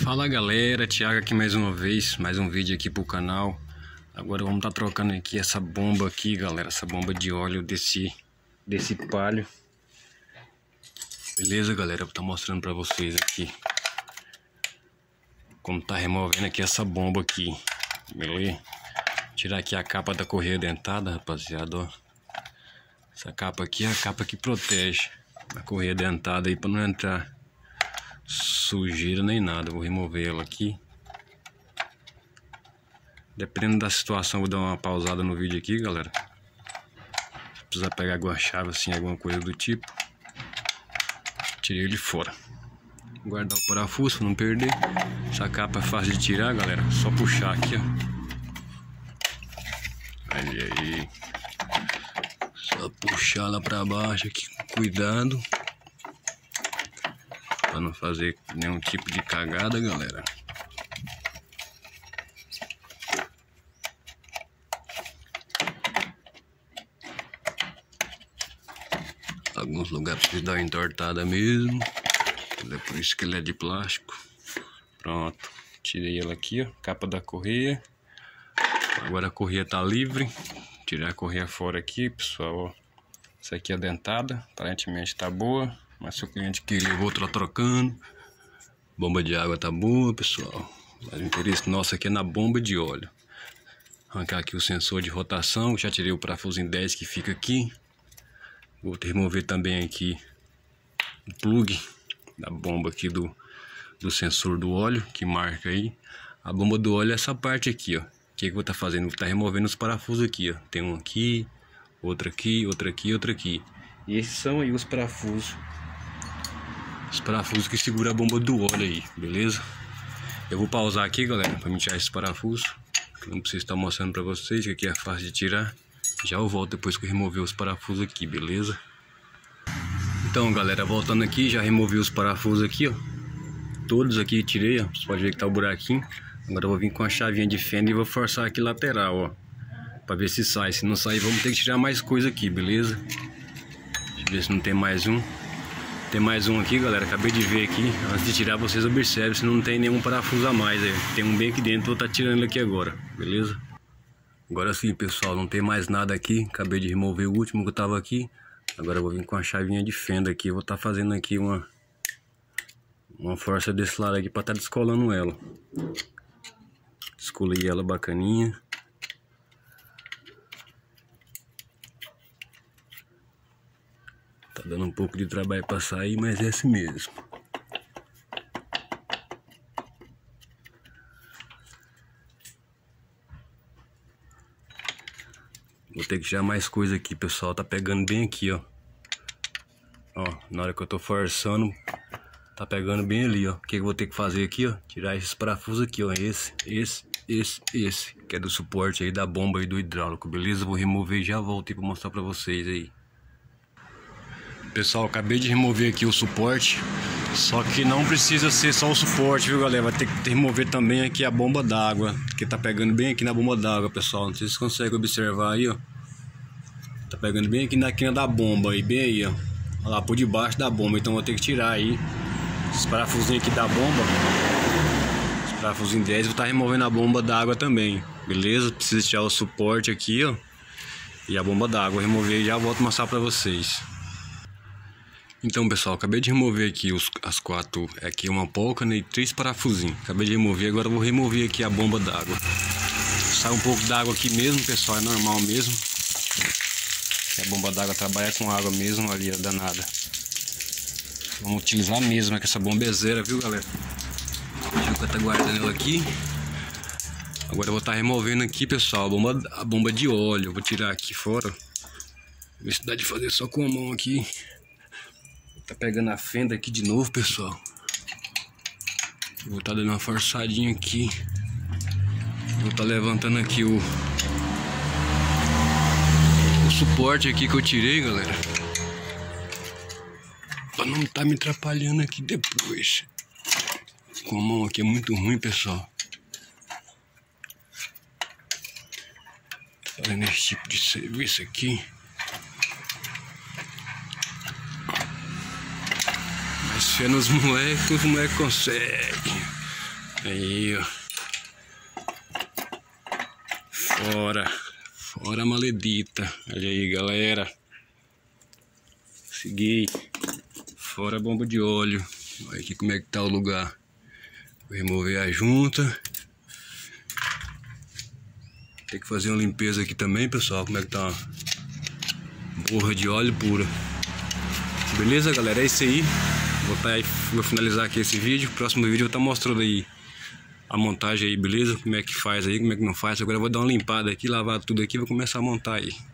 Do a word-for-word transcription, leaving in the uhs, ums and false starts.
Fala galera, Thiago aqui mais uma vez, mais um vídeo aqui pro canal. Agora vamos estar tá trocando aqui essa bomba aqui, galera, essa bomba de óleo desse, desse palio. Beleza, galera, vou estar tá mostrando pra vocês aqui como tá removendo aqui essa bomba aqui, beleza? Tirar aqui a capa da correia dentada, rapaziada, ó. Essa capa aqui é a capa que protege a correia dentada aí pra não entrar sujeira nem nada. Vou remover ela aqui. Dependendo da situação, vou dar uma pausada no vídeo aqui, galera. Se precisar pegar alguma chave assim, alguma coisa do tipo, tirei ele fora. Guardar o parafuso pra não perder. Essa capa é fácil de tirar, galera. Só puxar aqui, ó. Olha aí. Só puxar lá pra baixo aqui com cuidado, para não fazer nenhum tipo de cagada, galera. Alguns lugares precisa dar uma entortada mesmo. É por isso que ele é de plástico. Pronto. Tirei ela aqui, ó. Capa da correia. Agora a correia tá livre. Tirei a correia fora aqui, pessoal, ó. Essa aqui é dentada. Aparentemente tá boa. Mas se o cliente queria, eu vou estar trocando. Bomba de água tá boa, pessoal. Mas o interesse nosso aqui é na bomba de óleo. Arrancar aqui o sensor de rotação. Já tirei o parafuso em dez que fica aqui. Vou remover também aqui o plug da bomba aqui do, do sensor do óleo, que marca aí. A bomba do óleo é essa parte aqui, ó. O que, que eu vou estar fazendo? Vou estar removendo os parafusos aqui, ó. Tem um aqui, outro aqui, outro aqui, outro aqui. E esses são aí os parafusos. Os parafusos que segura a bomba do óleo aí, beleza? Eu vou pausar aqui, galera, para me tirar esses parafusos. Não preciso estar mostrando para vocês, que aqui é fácil de tirar. Já eu volto depois que eu remover os parafusos aqui, beleza? Então, galera, voltando aqui, já removi os parafusos aqui, ó. Todos aqui tirei, ó. Você pode ver que tá o buraquinho. Agora eu vou vir com a chavinha de fenda e vou forçar aqui lateral, ó. Pra ver se sai. Se não sair, vamos ter que tirar mais coisa aqui, beleza? Deixa eu ver se não tem mais um. Tem mais um aqui, galera. Acabei de ver aqui. Antes de tirar, vocês observem se não tem nenhum parafuso a mais aí. Tem um bem aqui dentro, vou estar tirando ele aqui agora, beleza? Agora sim, pessoal, não tem mais nada aqui. Acabei de remover o último que tava aqui. Agora eu vou vir com a chavinha de fenda aqui. Eu vou estar fazendo aqui uma Uma força desse lado aqui para estar descolando ela. Descolei ela bacaninha. Tá dando um pouco de trabalho para sair, mas é assim mesmo. Vou ter que tirar mais coisa aqui, pessoal. Tá pegando bem aqui, ó. Ó, na hora que eu tô forçando, tá pegando bem ali, ó. O que eu vou ter que fazer aqui, ó? Tirar esses parafusos aqui, ó. Esse, esse, esse, esse. Que é do suporte aí da bomba e do hidráulico, beleza? Vou remover e já volto aí pra mostrar pra vocês aí. Pessoal, acabei de remover aqui o suporte. Só que não precisa ser só o suporte, viu, galera? Vai ter que remover também aqui a bomba d'água, que tá pegando bem aqui na bomba d'água, pessoal. Não sei se vocês conseguem observar aí, ó. Tá pegando bem aqui na quina da bomba aí, bem aí, ó. Olha lá, por debaixo da bomba. Então vou ter que tirar aí esses parafusinhos aqui da bomba. Os parafusos em dez, vou estar removendo a bomba d'água também, beleza? Precisa tirar o suporte aqui, ó. E a bomba d'água. Vou remover e já volto a mostrar pra vocês. Então, pessoal, acabei de remover aqui os, as quatro, aqui uma polca, né, e três parafusinhos. Acabei de remover, agora eu vou remover aqui a bomba d'água. Sai um pouco d'água aqui mesmo, pessoal, é normal mesmo. A bomba d'água trabalha com água mesmo ali, é danada. Vamos utilizar mesmo, é que essa bomba é zero, viu, galera? Deixa eu estar guardando ela aqui. Agora eu vou estar removendo aqui, pessoal, a bomba, a bomba de óleo. Eu vou tirar aqui fora. Ver se dá de fazer só com a mão aqui. Tá pegando a fenda aqui de novo, pessoal. Vou estar dando uma forçadinha aqui. Vou estar levantando aqui o, o suporte aqui que eu tirei, galera. Pra não tá me atrapalhando aqui depois. Com a mão aqui é muito ruim, pessoal. Fazendo esse tipo de serviço aqui. Mas fé nos moleques, os moleques conseguem. Aí, ó. Fora. Fora a maledita. Olha aí, galera. Segui. Fora a bomba de óleo. Olha aqui como é que tá o lugar. Vou remover a junta. Tem que fazer uma limpeza aqui também, pessoal. Como é que tá uma borra de óleo pura. Beleza, galera? É isso aí. Vou, tá aí, vou finalizar aqui esse vídeo. Próximo vídeo eu vou estar tá mostrando aí a montagem aí, beleza? Como é que faz aí, como é que não faz. Agora eu vou dar uma limpada aqui, lavar tudo aqui e vou começar a montar aí.